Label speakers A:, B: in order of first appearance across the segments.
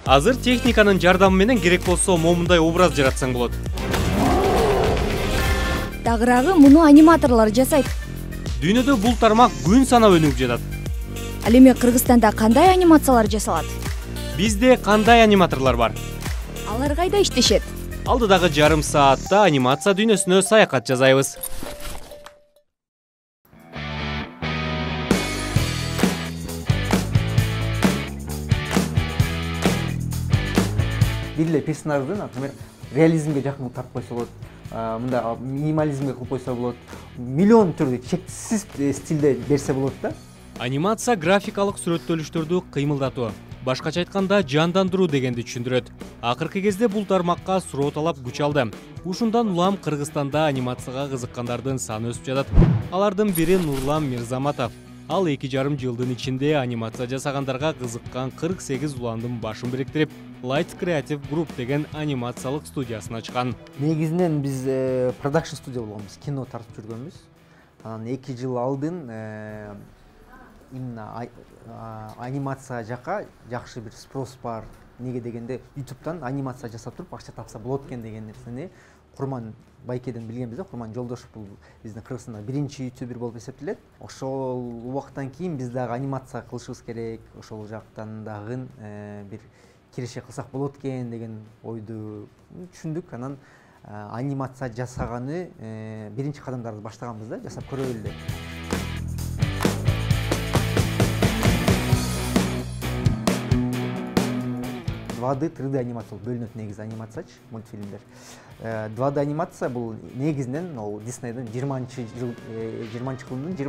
A: Азыр техниканын жардамы менен керек болсо момундай образ жаратсаң болот.
B: Дагыраагы муну аниматорлор жасайт.
A: Дүйнөдө бул тармак күн санап өнүгүп жатат.
B: Ал эми Кыргызстанда кандай анимациялар жасалат?
A: Бизде кандай аниматорлор бар?
B: Алар кайда иштешет?
A: Алдыдагы жарым саатта анимация дүйнөсүнө саякат жасайбыз.
C: Бир эле персонаждын, например, реализмге жакын тартып койсо болот, мындай минимализмге кылып койсо болот, миллион түрдүү чексиз стилде берсе болот да.
A: Анимация графикалык сүрөттөлүштөрдү кыймылдатуу, башкача айтканда жандандыруу дегенди түшүндүрөт. Акыркы кезде бул тармакка суроо талап күч алды. Ушундан улам Кыргызстанда анимацияга кызыккандардын саны өсүп жатат. Алардын бири Нурлан Мирзаматов. Ал 2,5 жылдын ичинде анимация жасагандарга кызыккан 48 уландын башын бириктирип, Light Creative Group деген анимациялык студиясын ачкан.
C: Негизинен биз продакшн студия болгонбуз, кино тартып жүргөнбүз. Анан 2 жыл алдын именно анимация жака жакшы бир спрос бар. Неге дегенде YouTube'дан анимация жасап туруп акча тапса болот экен деген нерсени Курман Байкеден билгенбиз да. Курман Жолдошов бул биздин Кыргызстанда биринчи ютубер болуп эсептелет. Ошол убакыттан кийин биз дагы анимация кылышыбыз керек. Ошол жактан дагы бир киреше кылсак болот экен деген ойду түшүндүк. Анан анимация жасаганы биринчи кадамдарды баштаганбыз да, жасап көрөлү деп. 2D, 3D анимация бөлүнөт негизи анимациячы, мультфильмдер. 2D анимация бул негизинен Диснейдин 20-жылдын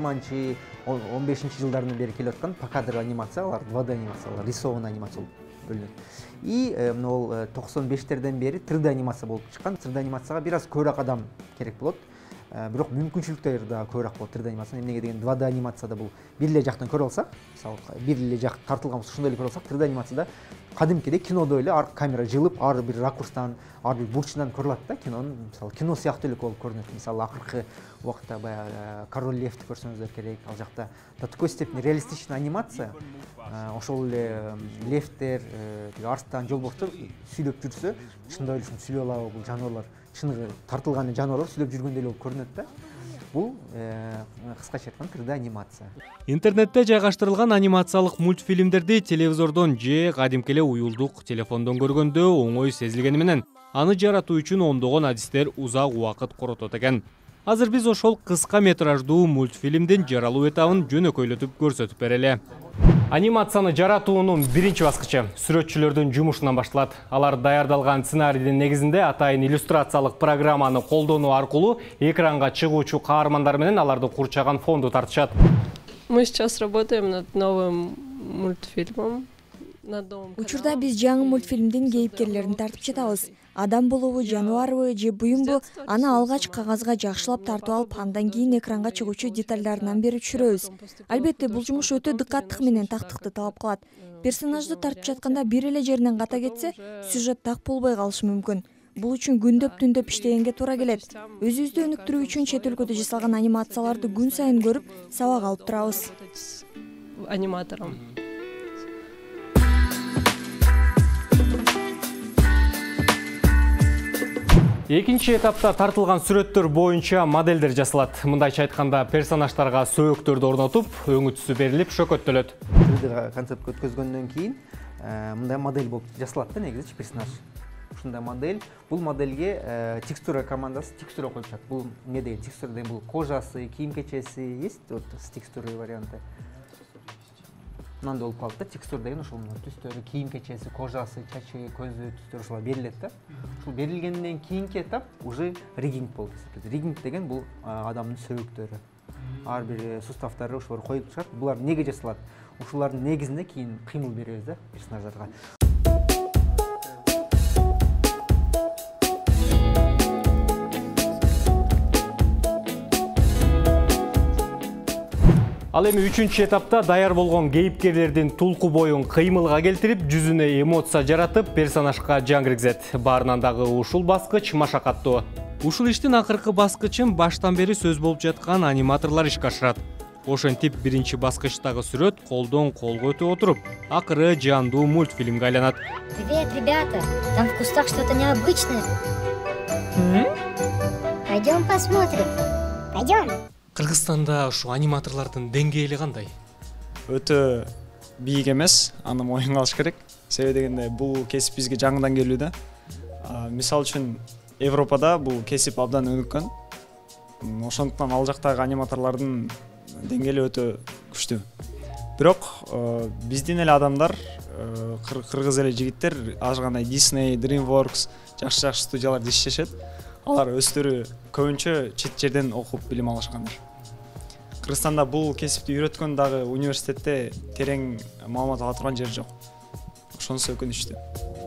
C: 15 жылдарынан бери келип аткан покадр анимация, алар 2D анимация, рисованный анимация болуп бөлүнөт. И 95-терден бери 3D анимация болуп чыккан. 3D анимацияга бир аз көбүрөөк адам керек болот. Бирок мүмкүнчүлүктөр да көбүрөөк болот 3D анимация. Эмнеге деген 2D анимацияда бул бир эле жактан көрө алсак, мисалы бир эле жак тартылган болсо ошондой эле көрө алсак, 3D анимацияда кадимкидей кинодо эле камера жылып, ар бир ракурстан, ар бир бурчунан көрүлөт да, мисалы кино сыяктуу эле болуп көрүнөт. Мисалы акыркы убакытта баягы Король Левти көрсөңүздөр керек, ал жакта до такой степени реалистичный анимация. Ошол эле левтер, арстан, жолбокчор сүйлөп жүрсө, чындап эле ушинтип сүйлөп алабы бул жаныбарлар, чыныгы тартылган жаныбарлар сүйлөп жүргөндөй эле болуп көрүнөт да. Бул кыскача айтканда 3D анимация.
A: Интернетте жайгаштырылган анимациялык мультфильмдерди телевизордон же кадимки эле уюлдук телефондон көргөндө оңой сезилгени менен аны жаратуу үчүн ондогон адистер узак убакыт коротот экен. Азыр биз ошол кыска метраждуу мультфильмдин жаралуу этабын жөнөкөйлөтүп көрсөтүп берели. Анимацияны жаратуунун биринчи баскычы сүрөтчүлөрдүн жумушунан башталат. Алар даярдалган сценарийдин негизинде атайын иллюстрациялык программаны колдонуу аркылуу экранга чыгуучу каармандар менен аларды курчаган фонду тартышат.
D: Мы сейчас работаем над новым мультфильмом.
B: Учурда биз жаңы мультфильмдин кейипкерлерин тартып жатабыз. Адам болобу, жаныбарбы же буюмбу, аны алгач кагазга жакшылап тартып алып, андан кийин экранга чыгуучу детальдарынан бери түшүрөбүз. Албетте, бул жумуш өтө дыкаттык менен тактыкты талап кылат. Персонажды тартып жатканда бир эле жеринен ката кетсе, сюжет так болбой калышы мүмкүн. Бул үчүн күндөп-түндөп иштегенге туура келет. Өзүбүздү өнүктүрүү үчүн чет өлкөдө жасалган анимацияларды күн сайын көрүп, сабак алып турабыз.
D: Аниматором.
A: Экинчи этапта тартылган сүрөттөр боюнча модельдер жасалат. Мындайча айтканда персонаждарга сөөгтөрдү орнотуп, өңү түсү берилип шөкөттөлөт.
C: 3D концепт өткөзгөндөн кийин мындай модель болуп жасалат да негизи персонаж. Ушундай модель, бул модельге текстура командасы текстура коюшат. Бул эмне деген текстура деген бул кожасы, кийим-кечеси есть, вот с текстурой варианты. Мындай болуп калат да, текстура деген ошол түстөрү, кийим-кечеси, кожасы, чачы, көзү түстөрү ошолар берилет да. Ушул берилгенден кийинки этап уже риггинг болуп эсептелет. Риггинг деген бул адамдын сөөгтөрү. Ар бир суставдары ошолор коюлуп чыгат. Булар неге жасалат? Ушулардын негизинде кийин кыймыл беребиз да персонаждарга.
A: Ал эми үчүнчү этапта даяр болгон кейипкерлердин тулку боюн кыймылга келтирип, жүзүнө эмоция жаратып, персонажга жан киргизет. Баарынан дагы ушул баскыч машакаттуу. Ушул иштин акыркы баскычын баштан бери сөз болуп жаткан аниматорлор ишке ашырат. Ошентип биринчи баскычтагы сүрөт колдон колго өтүп отуруп, акыры жандуу мультфильмге айланат.
E: Привет, ребята! Там в кустах что-то необычное. Пойдем посмотрим. Пойдем.
A: Кыргызстанда ушу аниматорлордун деңгээли кандай?
F: Өтө бийик эмес, аны моюнга алыш керек. Себеби дегенде бул кесип бизге жаңыдан келүү да. Мисал үчүн Европада бул кесип абдан өнүккөн. Ошондуктан ал жактагы аниматорлордун деңгээли өтө күчтүү. Бирок биздин эле адамдар, кыргыз эле жигиттер ажгандай Disney, DreamWorks жакшы студияларда иштешет. Алар өздөрү көбүнчө чет жерден окуп билим алышкандар. Кыргызстанда бул кесипти үйрөткөн дагы университетте терең маалымат ала турган жер жок. Ошонусу өкүнүчтүү.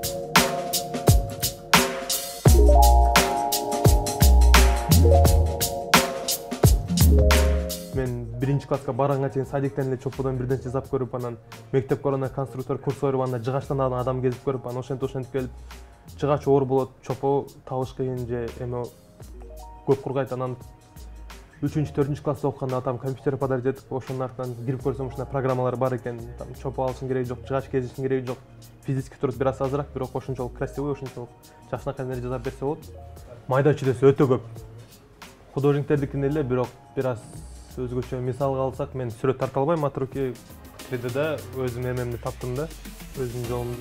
G: Мен биринчи класска барганга чейин садиктен эле чоподон бирден жасап көрүп, анан мектеп корона конструктор курс барып, анда жыгачтан адам кезип көрүп, анан ошентип келип жыгач оор болот, чопо табыш кыйын же эме көп кургайт. Анан 3-4 класста окуганда атам компьютер подарить этип, ошонун артынан кирип көрсөм ушундай программалар бар экен. Там чопо алышың кереги жок, жыгач кезишиң кереги жок. Физически туруп бир аз азыраак, бирок ошончолук красивый, ошончолук жакшынакай нерсе жасап берсе болот. Майда чүрөсү өтө көп. Художниктердикин эле, бирок бир аз өзгөчө мисалга алсак, мен сүрөт тарта албайм, от руки 3D'де өзүм эмемди таптым да, өзүмдүн жолумду.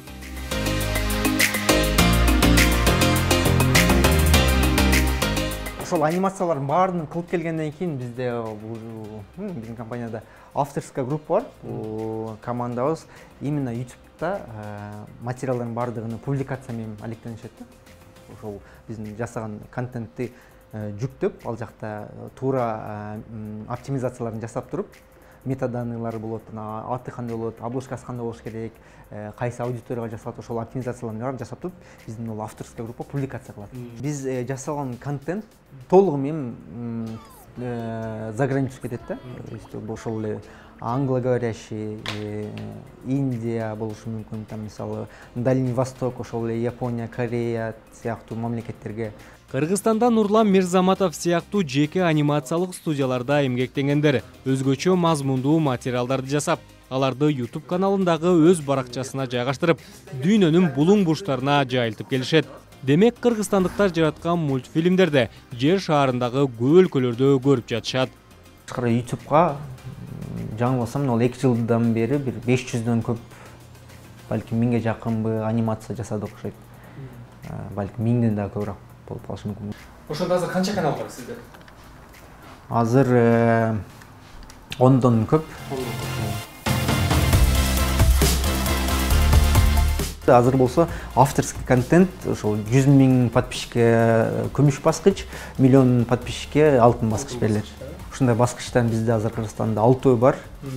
C: Ошол анимациялардын баарын кылып келгенден кийин бизде биздин компанияда авторская группа бар. Командабыз именно YouTube'да материалдардын баардыгын публикация менен алектенишет да. Ошол биздин жасаган контентти жүктөп, ал жакта туура оптимизацияларын жасап туруп, метаданылар болот, аты кандай болот, обложкасы кандай болуш керек, кайсы аудиторияга жасалат, ошол оптимизацияларын баарын жасап туруп, биздин ол авторская группа публикация кылат. Биз жасалган контент толугу менен за границу кетет да. Ошол эле англоговорящий, Индия болушу мүмкүн, там мисалы Дальний Восток, ошол эле Япония, Корея сыяктуу мамлекеттерге.
A: Кыргызстанда Нурлан Мирзаматов сыяктуу жеке анимациялык студияларда эмгектенгендер өзгөчө мазмундуу материалдарды жасап, аларды YouTube каналындагы өз баракчасына жайгаштырып, дүйнөнүн булуң бурчтарына жайылтып келишет. Демек, кыргызстандыктар жараткан мультфильмдерде жер шаарындагы көп өлкөлөрдө көрүп жатышат.
C: YouTube'га жаңылбасам, ол 2 жылдан бери бир 500дөн көп, балким 1000ге жакынбы анимация жасадык окшойт. Балким 1000ден да көбүрөөк болуп калышы мүмкүн.
A: Ошондо азыр канча канал бар сизде?
C: Азыр 10дон көп. Азыр болсо авторский контент ошол 100 000 подписчикке күмүш баскыч, 1 миллион подписчикке алтын баскыч берилет. Ушундай баскычтан бизде азыр Кыргызстанда 6 бар.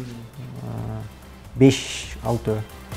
C: 5-6.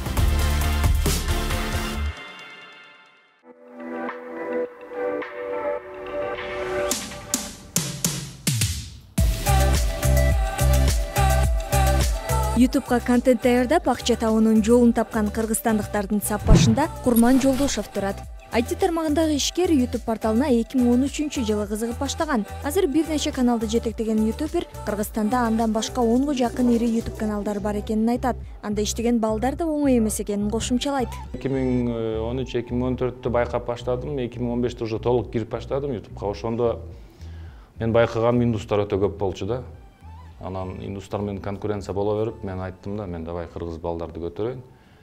B: YouTube'га контент даярдап акча табуунун жолун тапкан кыргызстандыктардын саппашында Курман Жолдошов турат. IT тармагындагы ишкер YouTube порталына 2013-жылы кызыгып баштаган. Азыр бир нече каналды жетектеген ютубер Кыргызстанда андан башка 10га жакын ири YouTube каналдар бар экенин айтат. Анда иштеген балдар да оңой эмес экенин кошумчалайт.
H: 2013-2014-тө байкап баштадым, 2015-те уже толук кирип баштадым YouTube'га. Ошондо мен байкаган индустар өтө көп болчу да. Анан индустар менен конкуренция боло берип, мен айттым да, мен давай кыргыз балдарды көтөрөйүн.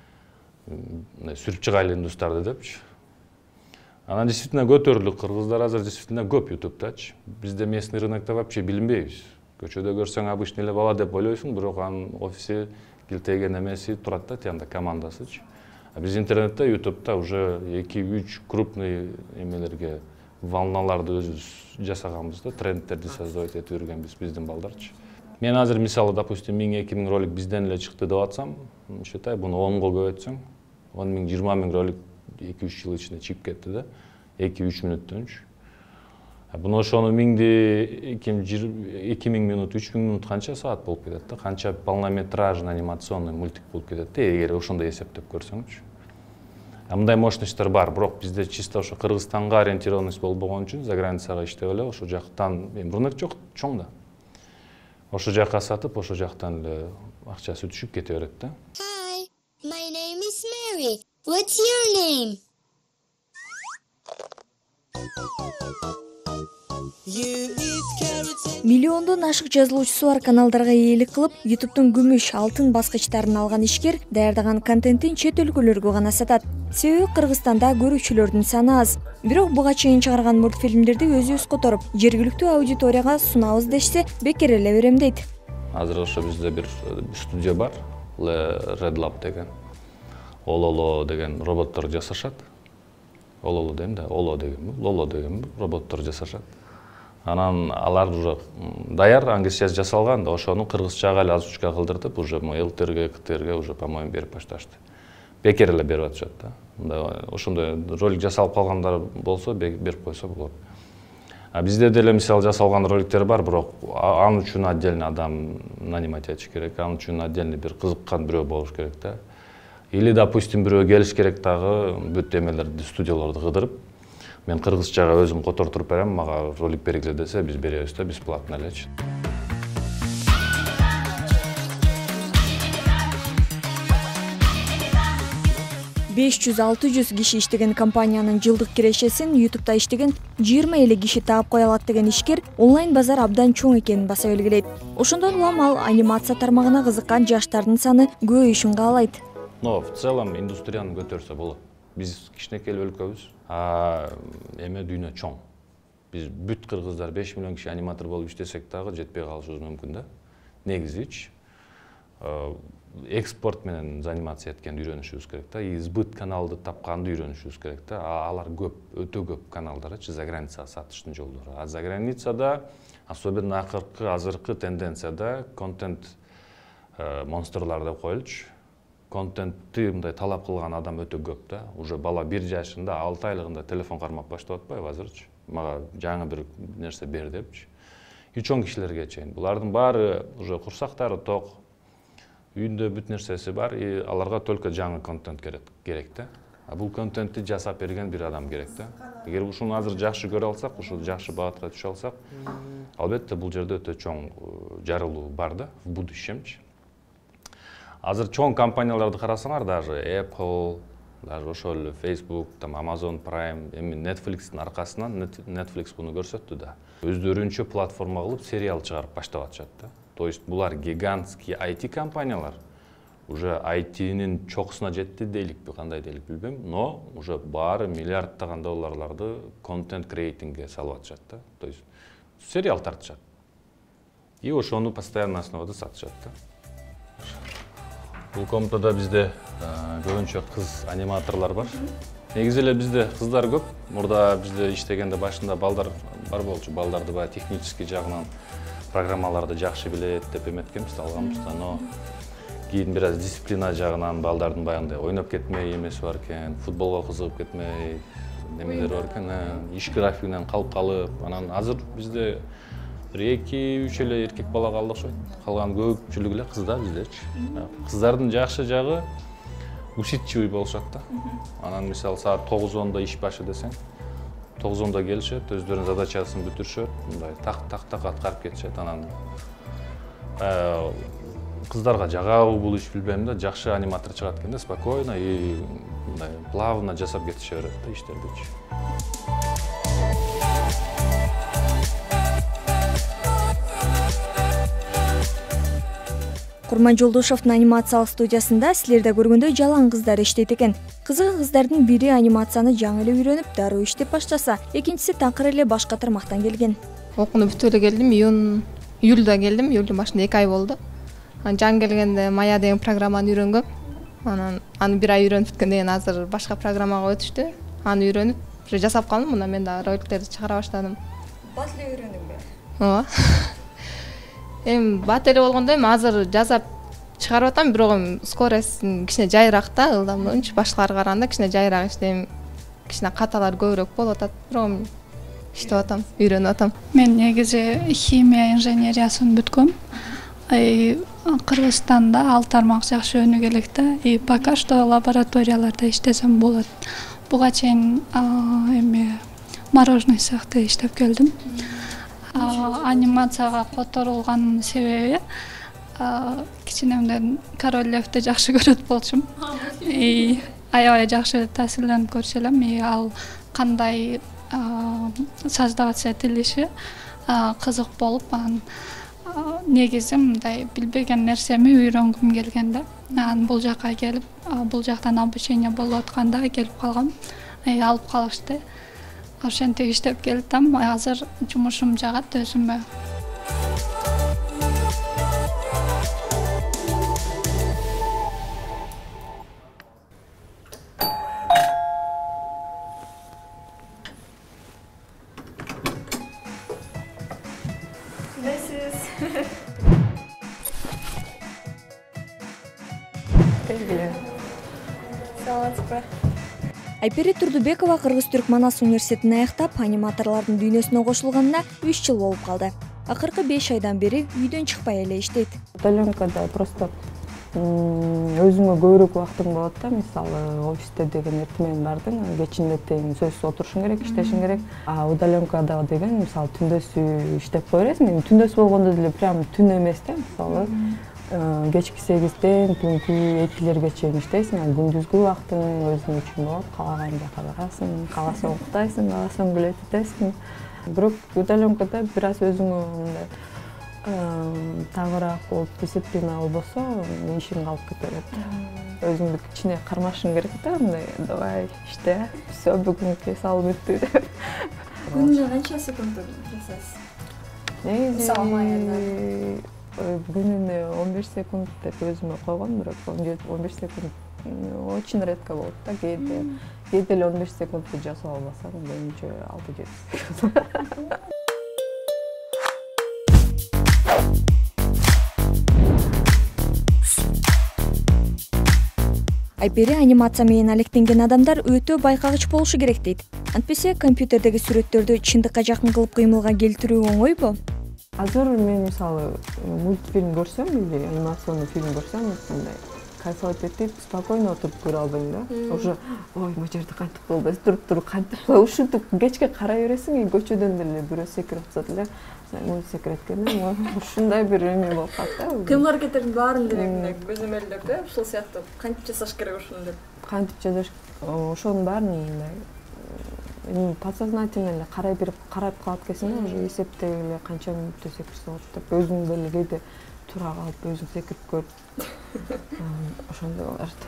H: Сүрүп чыгайлы индустарды депчи. Анан действительно көтөрүлдүк, кыргыздар азыр действительно көп YouTube'дачы. Бизде местный рынокто вообще билинбейбиз. Көчөдө көрсөң обычный эле бала деп ойлойсуң, бирок анын офиси, килтеген эмеси турат да, тиянда командасычы. А биз интернетте, YouTube'да уже 2-3 крупный эмелерге волналарды өзүбүз жасаганбыз да, трендтерди создавать этип жүргөнбүз биздин балдарчы. Мен азыр мисалы, допустим, 1000-2000 ролик бизден эле чыкты деп атсам, считай, буну 10го көбөйтсөң, 10 000, 20 000 ролик 2-3 жыл ичинде чыгып кетти да, 2-3 мүнөттөнчү. Буну ошону 2000 минут, 3000 минут канча саат болуп кетет да, канча полнометражный анимационный мультик болуп кетет да, эгер ошондой эсептеп көрсөңчү. Мындай мощностьтер бар, бирок бизде чисто ошо Кыргызстанга ориентированность болбогон үчүн за границага иштеп эле ошо жактан рынок жок, чоң да. ошол жакка сатып, ошол жактан эле акчасы түшүп кете берет да.
I: Hi, my name is Mary. What's your name?
B: Миллиондон ашык жазылуучусу бар каналдарга ээлик кылып, YouTube'дун күмүш, алтын баскычтарын алган ишкер даярдаган контентин чет өлкөлөргө гана сатат. Себеби Кыргызстанда көрүүчүлөрдүн саны аз. Бирок буга чейин чыгарган мультфильмдерди өзүбүз которуп, жергиликтүү аудиторияга сунабыз дешсе, бекер эле берем дейт.
H: Азыр ошо бизде бир студия бар, Red Lab деген. Ололо деген роботтор жасашат. Ололо дейм да, Оло деген, Лоло деген роботтор жасашат. Анан алар уже даяр ангисияз жасалган да, ошону кыргызчага эле озвучка кылдыртып, уже ЛТРге, КТРге уже по-моему берип башташты. Бекер эле берип атышат да. Мындай ошондой ролик жасалып калгандар болсо берип койсо болот. А бизде деле мисалы жасалган роликтер бар, бирок ал үчүн отдельный адам нанимать этиш керек, ал үчүн отдельный бир кызыккан бирөө болуш керек да. Или, допустим, бирөө келиш керек дагы бүт эмелерди, студияларды кыдырып, мен кыргызчага өзүм котортуруп берем, мага ролик бергиле десе, биз беребиз да, бесплатно элечи.
B: Беш жүз 600 киши иштеген компаниянын жылдык кирешесин YouTube'да иштеген 20 эле киши таап кое алат деген ишкер онлайн базар абдан чоң экенин баса белгилейт. Ошондон улам ал анимация тармагына кызыккан жаштардын саны көбөйүшүн каалайт.
H: Но в целом индустрияны көтөрсө болот. Биз кичинекей өлкөбүз, эме дүйнө чоң. Биз бүт кыргыздар 5 миллион киши аниматор болуп иштесек дагы жетпей калышыбыз мүмкүн да. Негизичи экспорт менен заниматься эткенди үйрөнүшүбүз керек да. Избыт каналды тапканды үйрөнүшүбүз керек да. Алар көп, өтө көп каналдарчы за границага сатыштын жолдору. А за границада, особенно азыркы тенденцияда контент монстрлар деп коелучу. Контентти мындай талап кылган адам өтө көп да. Уже бала 1 жашында, 6 айлыгында телефон кармап баштап атпайбы азырчы? Мага жаңы бир нерсе бер депчи. И чоң кишилерге чейин. Булардын баары уже курсактары ток, үйүндө бүт нерсеси бар, и аларга только жаңы контент керек да. А бул контентти жасап берген бир адам керек да. Эгер ушуну азыр жакшы көрө алсак, ушул жакшы багытка түшө алсак, албетте бул жерде өтө чоң жарылуу бар да, в будущемчи. Азыр чоң компанияларды карасаңар, даже Apple, даже ошол Facebook, там Amazon Prime, эми Netflix'ин аркасынан Netflix буну көрсөттү да. Өздөрүнчө платформа кылып сериал чыгарып баштап атышат да. То есть булар гигантский IT компаниялар. Уже IT-нин чокусуна жетти дейликпи, кандай дейлик билбейм, но уже баары миллиардтаган долларларды контент креатингге салып атышат да. То есть сериал тартышат. И ошону постоянно основада сатышат да. Бул комнатада бизде көбүнчө кыз аниматорлор бар. Негизи эле бизде кыздар көп. Мурда бизде иштегенде башында балдар бар болчу. Балдарды баягы технический жагынан программаларды жакшы билет деп эметкенбиз, алганбыз да, но кийин бир аз дисциплина жагынан балдардын баягындай ойноп кетмей эмеси бар экен, футболго кызыгып кетмей, немелер бар экен, иш графигинен калып, анан азыр бизде 2-3 эле эркек бала калды окшойт. Калган көпчүлүгү эле кыздар биздечи. Кыздардын жакшы жагы усидчивый болушат да. Анан мисалы саат 9:10 иш башы десең, 9:10 келишет, өздөрүнүн задачасын бүтүрүшөт, мындай так аткарып кетишет. Анан кыздарга жагабы бул иш билбейм да, жакшы аниматор чыгат экенде, спокойно и мындай плавно жасап кетише берет да иштердичи.
B: Курман Жолдошовдун анимациялык студиясында силерде көргөндөй жалаң кыздар иштейт экен. Кызыгы кыздардын бири анимацияны жаңы эле үйрөнүп, дароо иштеп баштаса, экинчиси такыр эле башка тармактан келген.
J: Окууну бүтүп эле келдим, июлда келдим, июлдун башында 2 ай болду. Жаңы келгенде Maya деген программаны үйрөнгөм. Анан аны 1 ай үйрөнүп бүткөндөн кийин азыр башка программага өтүштү. Аны үйрөнүп, уже жасап калдым, мына мен да роликтерди чыгара баштадым.
B: Бат эле үйрөндүңбү?
J: Ооба. Бат эле болгондо азыр жасап чыгарып атам, бирок скоростун кичине жайыраак да, ылдамдыгынчы башкаларга караганда кичине жайыраак иштейм. Кичине каталар көбүрөөк болуп атат, бирок иштеп атам, үйрөнүп атам.
K: Мен негизи химия инженериясын бүткөм. Кыргызстанда ал тармак жакшы өнүгө элек да, и пока что лабораторияларда иштесем болот. Буга чейин эми мороженый цехте иштеп келдим. анимацияга которулганын себеби кичинемден Король Левди жакшы көрөт болчумун. Аябай жакшы таасирленип көрчү элем. Ал кандай создаваться этилиши кызык болуп, анан негизи мындай билбеген нерсеми үйрөнгүм келген да. Анан бул жакка келип, бул жактан обучение болуп атканда келип калгам. Алып калышты. Ошентип иштеп келдим. Азыр жумушум жагат өзүмө.
B: Айпери Турдубекова Кыргыз-Түрк Манас университетин аяктап, аниматорлордун дүйнөсүнө кошулганына 3 жыл болуп калды. Акыркы 5 айдан бери үйдөн чыкпай эле иштейт.
L: Удаленкада просто өзүңө көбүрөөк убактың болот да. Мисалы, офисте деген эртемен бардың, кечинде тең сөзсүз отурушуң керек, иштешиң керек. Удаленкада деген мисалы түндөсү иштеп кое бересиң. Эми түндөсү болгондо деле прям түн эмес да. Мисалы, кечки 8ден түнкү 2-лерге чейин иштейсиң, күндүзгү убактың өзүң үчүн болот. Каалаган жака барасың, кааласаң уктайсың, кааласаң билет этесиң. Бирок удаленкада бир аз өзүңө мындай тагыраак болуп дисциплина болбосо ишиң калып кете берет. Өзүңдү кичине кармашың керек да, мындай давай иште, всё бүгүнкү салып өттү деп.
B: Күнүнө канча секунд жасайсыз?
L: Негизи күнүнө 15 секунд деп өзүмө койгон, бирок 15 секунд очень редко болот да. Кээде эле 15 секундду жасап албасам, көбүнчө 6-7 секунд.
B: Айпери анимация менен алектенген адамдар өтө байкагыч болушу керек дейт. Антпесе компьютердеги сүрөттөрдү чындыкка жакын кылып кыймылга келтирүү оңойбу?
L: Азыр мен мисалы мультфильм көрсөм или анимационный фильм көрсөм, мындай кайфовать этип, спокойно отуруп көрө албайм да. Уже ой, бул жерде кантип болду, туруп кантип ушинтип кечке карай бересиң, көчөдөн деле бирөө секирип атса деле, мен секиреткем, ушундай бир эме болуп калат да.
B: Кыймыл-аракеттердин баарын деле көзөмөлдөп, ушул сыяктуу кантип жасаш керек ушуну деп.
L: Кантип жасаш, ошонун баарын мындай подсознательно эле карай калат экенсиң, уже эсептей эле канча мүнөттө секирсе болот деп, өзүң деле кээде тура калып өзүң секирип көрүп, ошондой болот.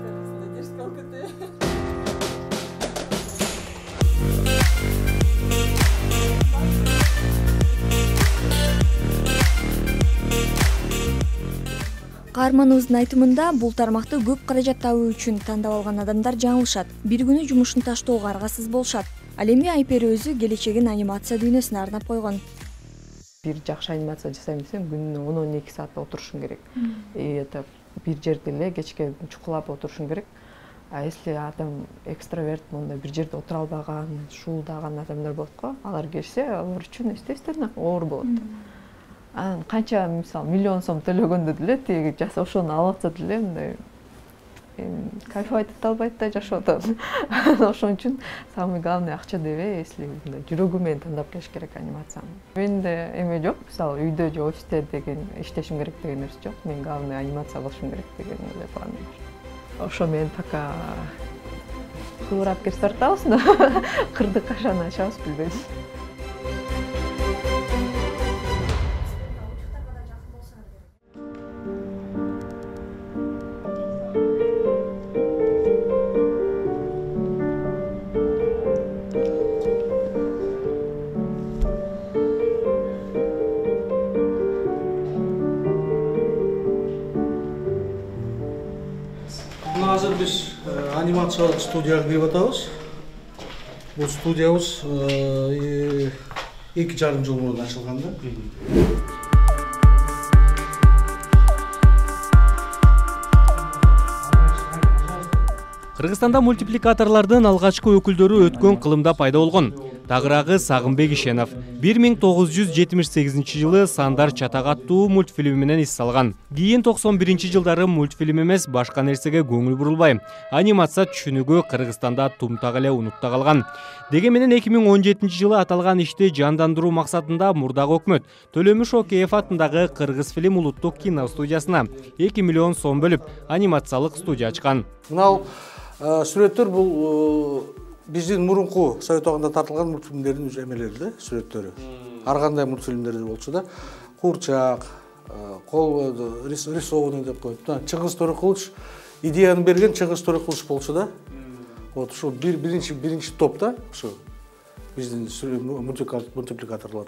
B: Каарманыбыздын айтымында бул тармакты көп каражат табуу үчүн тандап алган адамдар жаңылышат. Бир күнү жумушун таштоого аргасыз болушат. Ал эми Айпери өзү келечегин анимация дүйнөсүнө арнап койгон.
L: Бир жакшы анимация жасайм десем, күнүнө 10-12 саат отурушуң керек. Это бир жерде эле кечке чукулап отурушуң керек. А если адам экстраверт, монда бир жерде отура албаган, шуулдаган адамдар болот го, алар келсе, алар үчүн естественно оор болот. Канча мисалы миллион сом төлөгөндө деле тиги жаса ошону алып атса деле мындай кайфовать эте албайт да, жашап атат. Ошон үчүн самый главный акча дебей, если жүрөгү менен тандап келиш керек анимацияны. Менде эме жок, мисалы үйдө же офисте деген иштешим керек деген нерсе жок. Мен главный анимация кылышым керек деген эле план бар. Ошо менен пока кылырап кетип атабыз, но кырды кашан ачабыз билбейм.
M: Азыр биз анимациялык студияга кирип атабыз. Бул студиябыз 2,5 жыл мурун ачылган да.
A: Кыргызстанда мультипликаторлордун алгачкы өкүлдөрү өткөн кылымда пайда болгон. тагыраагы Сагынбек Ишенов. 1978 Сандар чатак аттуу мультфильми менен эс алган. Кийин 91 мультфильм эмес башка нерсеге көңүл бурулбай, анимация түшүнүгү Кыргызстанда тумтак эле унутта калган. Деги менен 2017 аталган ишти жандандыруу максатында мурдагы өкмөт Төлөмүш Океев атындагы Кыргыз фильм улуттук кино студиясына 2 миллион сом бөлүп анимациялык студия ачкан.
M: Мынау сүрөттөр бул биздин мурунку Совет убагында тартылган мультфильмдердин үз эмелери да, сүрөттөрү. Ар кандай мультфильмдер болчу да, Курчак, кол рисованный деп коюп, Чыңгыз Төрөкулович идеяны берген Чыңгыз Төрөкулович болчу да. Вот ушул биринчи топ да, ушу биздин мультипликаторлор.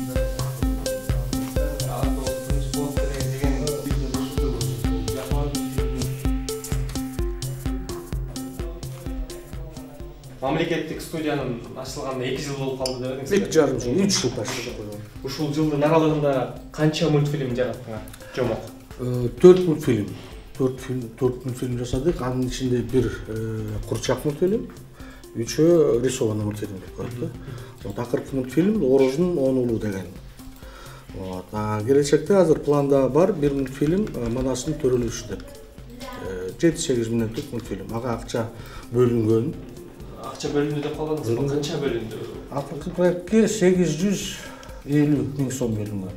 A: Мамлекеттик студиянын ачылганына 2 жыл болуп калды деп элеңиз.
M: 2,5 жыл, 3 жыл почти койгон.
A: Ушул жылдын аралыгында канча мультфильм жараттыңар? Жомок.
M: 4 мультфильм. 4 мультфильм жасадык. Анын ичинде бир Курчак мультфильм, 3 рисованный мультфильм деп коет да. Вот акыркы мультфильм Орозун 10 улуу деген. Вот. Келечекте азыр планда бар бир мультфильм Манастын төрөлүшү деп. 7-8 мүнөттүк мультфильм. Ага акча бөлүнгөн.
A: Акча бөлүндү деп калдыңызбы? Канча бөлүндү?
M: Акыркы проектке 850 миң сом бөлүнгөн.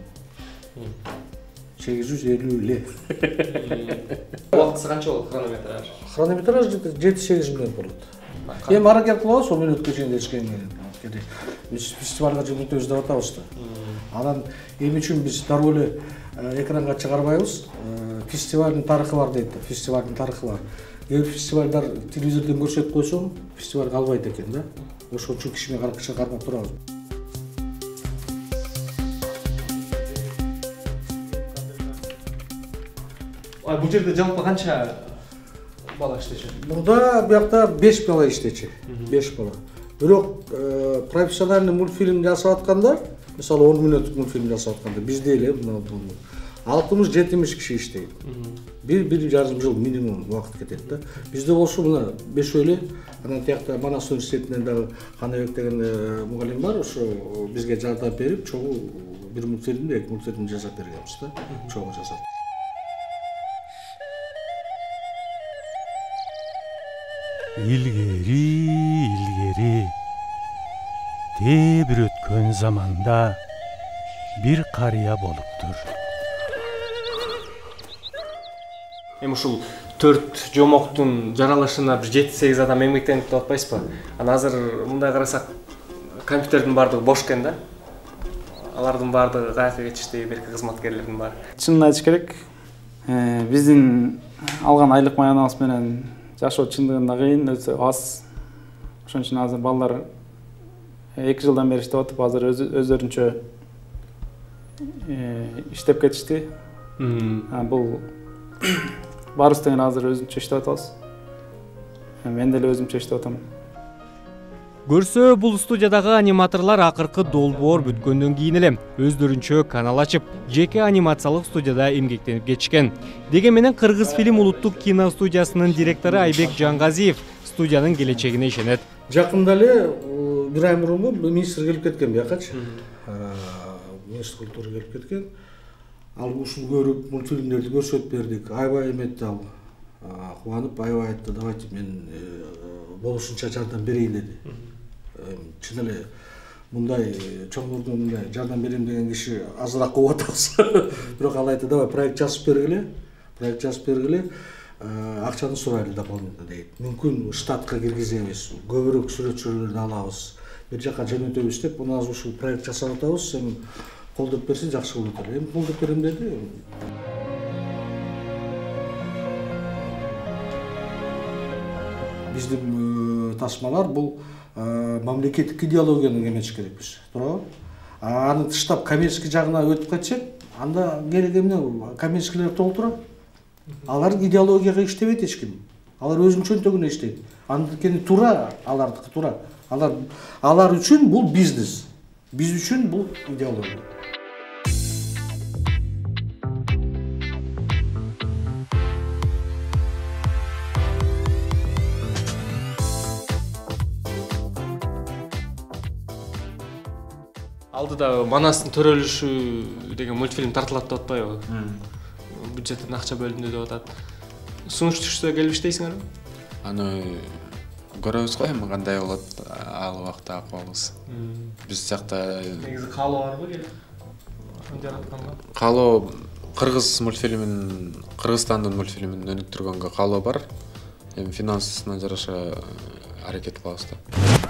M: 850 эле.
A: Убактысы канча болот хронометраж?
M: Хронометраж 7-8 мүнөт болот. Эми аракет кылабыз, ошол мүнөткө чейин жетишкен менен. Биз фестивалга жүгүртөбүз деп атабыз да. Анан эми үчүн биз дароо эле экранга чыгарбайбыз. Фестивалдын тарыхы бар дейт. Фестивалдын тарыхы бар. Эгер фестивалдар телевизордон көрсөтүп койсоң, фестиваль калбайт экен да. Ошол үчүн кичине кармап турабыз.
A: Бул жерде жалпы канча бала иштечи?
M: Бурда биякта 5 бала иштечи. 5 бала. Бирок профессиональный мультфильм жасап аткандар, мисалы 10 мүнөттүк мультфильм жасап атканда бизде эле 60-70 киши иштейт. 1,5 жыл минимум убакыт кетет да. Бизде болсо мына 5 эле, анан тиякта Манас университетинен дагы Канабек деген мугалим бар, ошо бизге жардам берип, чогуу бир мультфильмди, 2 мультфильмди жасап бергенбиз да. Чогуу жасап.
N: Илгери тебир өткөн заманда бир карыя болуптур.
A: Эми ушул 4 жомоктун жаралышына бир 7-8 адам эмгектенип деп атпайсызбы? Анан азыр мындай карасак компьютердин баардыгы бош экен да. Алардын баардыгы каяка кетишти, берки кызматкерлердин баары.
O: Чынын айтыш керек, биздин алган айлык маянабыз менен жашоо чындыгында кыйын, өтө аз. Ошон үчүн азыр балдар 2 жылдан бери иштеп атып, азыр өздөрүнчө иштеп кетишти. Бул барыбыз тең азыр өзүнчө иштеп атабыз. Мен деле өзүмчө иштеп атам.
A: Көрсө, бул студиядагы аниматорлор акыркы долбоор бүткөндөн кийин эле өздөрүнчө канал ачып, жеке анимациялык студияда эмгектенип кетишкен. Деген менен Кыргыз фильм улуттук кино студиясынын директору Айбек Жангазиев студиянын келечегине ишенет.
M: Жакында эле бир ай мурун министр келип кеткен биякачы. Министр культура келип кеткен. Ал ушул көрүп мультфильмдерди көрсөтүп бердик. Аябай эметти ал. Кубанып аябай айтты, давайте мен болушунча жардам берейин деди. Чын эле мындай чоңдордун мындай жардам берем деген киши азыраак кылып атабыз. Бирок ал айтты, давай проект жазып бергиле. Акчаны сурайлы дополнительно дейт. Мүмкүн штатка киргизебиз, көбүрөөк сүрөтчүлөрдү алабыз. Бир жака жөнөтөбүз деп, мына азыр ушул проект жасап атабыз. Эми колдоп берсе жакшы болот эле. Эми колдоп берем деди. Биздин тасмалар бул мамлекеттик идеологияны эметиш керекпиз. Туурабы? Аны тыштап коммерческий жагына өтүп кетсек, анда керек эмне коммерческийлер толтурат. Алар идеологияга иштебейт эч ким. Алар өзүнчөнтөгүнө иштейт. Анткени туура, алардыкы туура. Алар үчүн бул бизнес. Биз үчүн бул идеология.
A: Алдыда Манастын төрөлүшү деген мультфильм тартылат деп атпайбы? Бюджеттен акча бөлүндү деп атат. Сунуш түшсө келип иштейсиңерби?
P: Аны көрөбүз го эми кандай болот ал убакта акыбалыбыз. Биз жакта
A: негизи каалоо барбы келип? Жаратканга?
P: Каалоо кыргыз мультфильмин, Кыргызстандын мультфильмин өнүктүргөнгө каалоо бар. Эми финансына жараша аракет кылабыз да.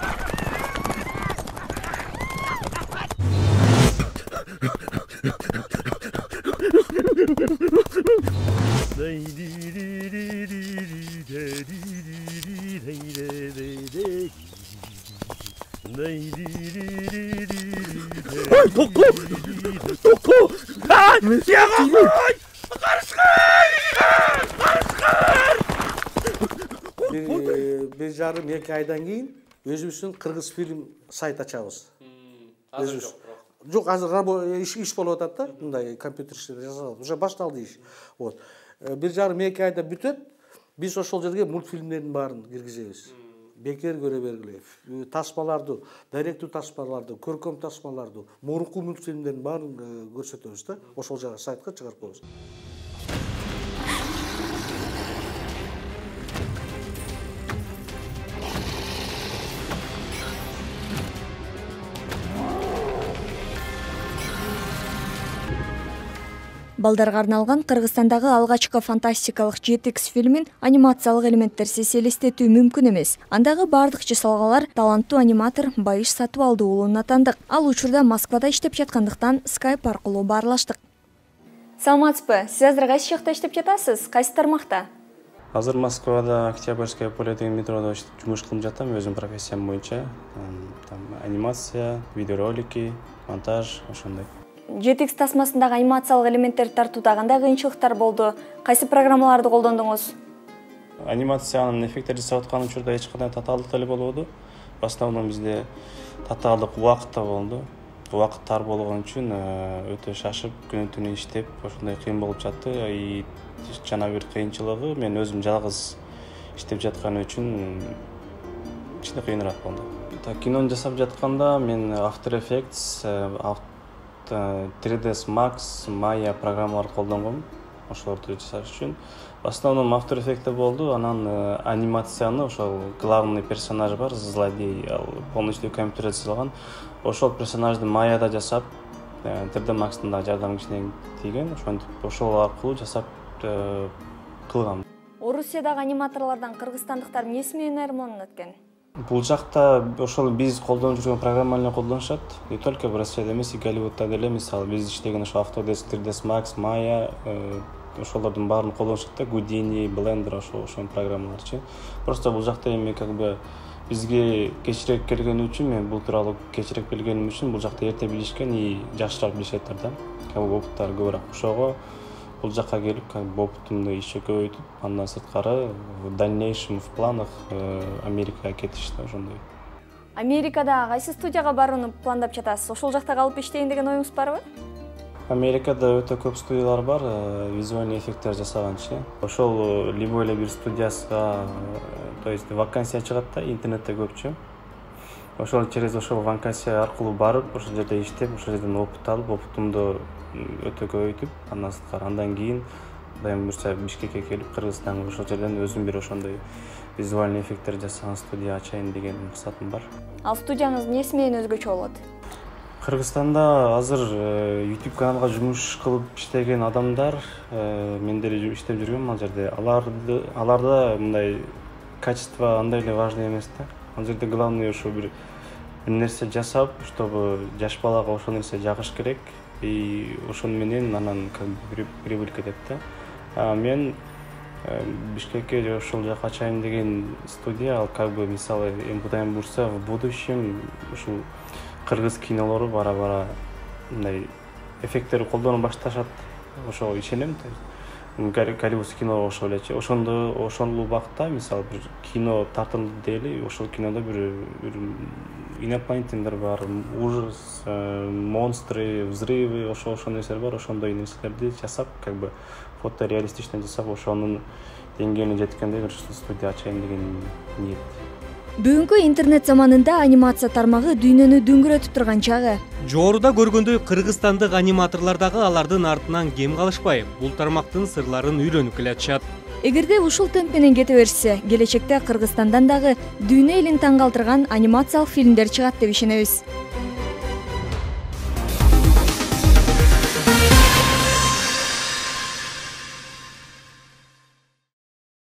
M: Bir жарым 2 айдан кийин өзүбүздүн кыргыз фильм сайт ачабыз. Жок, азыр иш болуп атат да, мындай компьютер иштери жасалат. Уже башталды иш. Вот. Bir жарым 2 айда бүтөт. Биз ошол жерге мультфильмдердин баарын киргизебиз. Бекер көрө бергиле. Тасмаларды, директүү тасмаларды, көркөм тасмаларды, мурунку мультфильмдердин баарын көрсөтөбүз да. Ошол жагы сайтка чыгарып коебуз.
B: Балдарга арналган Кыргызстандагы алгачкы фантастикалык 7X фильмин анимациялык элементтерсиз элестетүү мүмкүн эмес. Андагы бардык жасалгалар таланттуу аниматор Байыш Сатыбалды уулуна тандык. Ал учурда Москвада иштеп жаткандыктан Skype аркылуу баарлаштык. Саламатсызбы? Сиз азыр кайсы жакта иштеп жатасыз? Кайсы тармакта?
Q: Азыр Москвада Октябрьское поле деген метрода жумуш кылып жатам, өзүм профессиям боюнча. Там анимация, видеоролики, монтаж, ошондой.
B: 7X тасмасындагы анимациялык элементтерди тартууда кандай кыйынчылыктар болду? Кайсы программаларды колдондуңуз?
Q: Анимациянын эффекттерди жасап аткан учурда эч кандай татаалдык деле болбоду. В основном бизде татаалдык убакытта болду. Убакыт тар болгон үчүн өтө шашып, күнү-түнү иштеп, ошондой кыйын болуп жатты. И жана бир кыйынчылыгы мен өзүм жалгыз иштеп жаткан үчүн кичине кыйыныраак болду. Кинону жасап жатканда мен After Effects, 3ds Max, Maya программалар колдонгом. Ошолорду жасаш үчүн. В основном After Effects болду, анан анимацияны ошол главный персонаж бар, злодей, полностью компьютерде жасалган. Ошол персонажды Maya'да жасап, 3D Max'тын да жардамы кичине тийген. Ошентип ошол аркылуу жасап кылгам.
B: Орусиядагы аниматорлордон кыргызстандыктар эмнеси менен айырмаланат экен?
Q: Бул жакта ошол биз колдонуп жүргөн программаны колдонушат. Не только в Россияда эмес, Голливудта деле, мисалы биз иштеген ошо Autodesk, 3ds Max, Maya, ошолордун баарын колдонушат да, Houdini, Blender, ошол программаларчы. Просто бул жакта эми как бы бизге кечирээк келгени үчүн, мен бул тууралуу кечирээк билгеним үчүн бул жакта эрте билишкен и жакшыраак билишеттер да. Как бы опыттары көбүрөөк. Ошого бул жакка келип, как бы опытымды еще көбөйтүп, андан сырткары в дальнейшем в планах Америкага кетиш да, ошондой.
B: Америкада кайсы студияга барууну пландап жатасыз? Ошол жакта калып иштейин деген оюңуз барбы?
Q: Америкада өтө көп студиялар бар, визуальный эффекттер жасаганчы. Ошол любой эле бир студиясына, то есть вакансия чыгат да, интернетте көпчү. Ошол через ошол вакансия аркылуу барып, ошол жерде иштеп, ошол жерден опыт алып, опытымды өтө көбөйтүп, андан кийин дайым бурса Бишкекке келип, Кыргызстанга ошол жерден өзүм бир ошондой визуальный эффекттер жасаган студия ачайын деген максатым бар.
B: Ал студияңыз эмнеси менен өзгөчө болот?
Q: Кыргызстанда азыр YouTube каналга жумуш кылып иштеген адамдар, мен деле иштеп жүргөм ал жерде. Аларда мындай качество андай эле важный эмес да. Ал жерде главный ошо бир нерсе жасап, чтобы жаш балага ошол нерсе жагыш керек. И ошон менен анан как бы прибыль кетет да. Мен Бишкекке ошол жака ачайын деген студия, ал как бы мисалы кудайым бурса в будущем ушул кыргыз кинолору бара-бара мындай эффекттерди колдоно башташат. Ошого ишенем. Голливудский кино ошол элечи. Ошол убакта мисалы бир кино тартылды дейли, ошол кинодо бир инопланетяндер бар, ужас, монстры, взрывы, ошол нерселер бар, ошондой нерселерди жасап, как бы фотореалистично жасап, ошонун деңгээлине жеткенде бир студия ачайын деген ниет.
B: Бүгүнкү интернет заманында анимация тармагы дүйнөнү дөңгөрөтүп турган чагы.
A: Жогоруда көргөндөй кыргызстандык аниматорлор дагы алардын артынан кем калышпай, бул тармактын сырларын үйрөнүп келатышат.
B: Эгерде ушул темп менен кете беришсе, келечекте Кыргызстандан дагы дүйнө элин таң калтырган анимациялык фильмдер чыгат деп ишенебиз.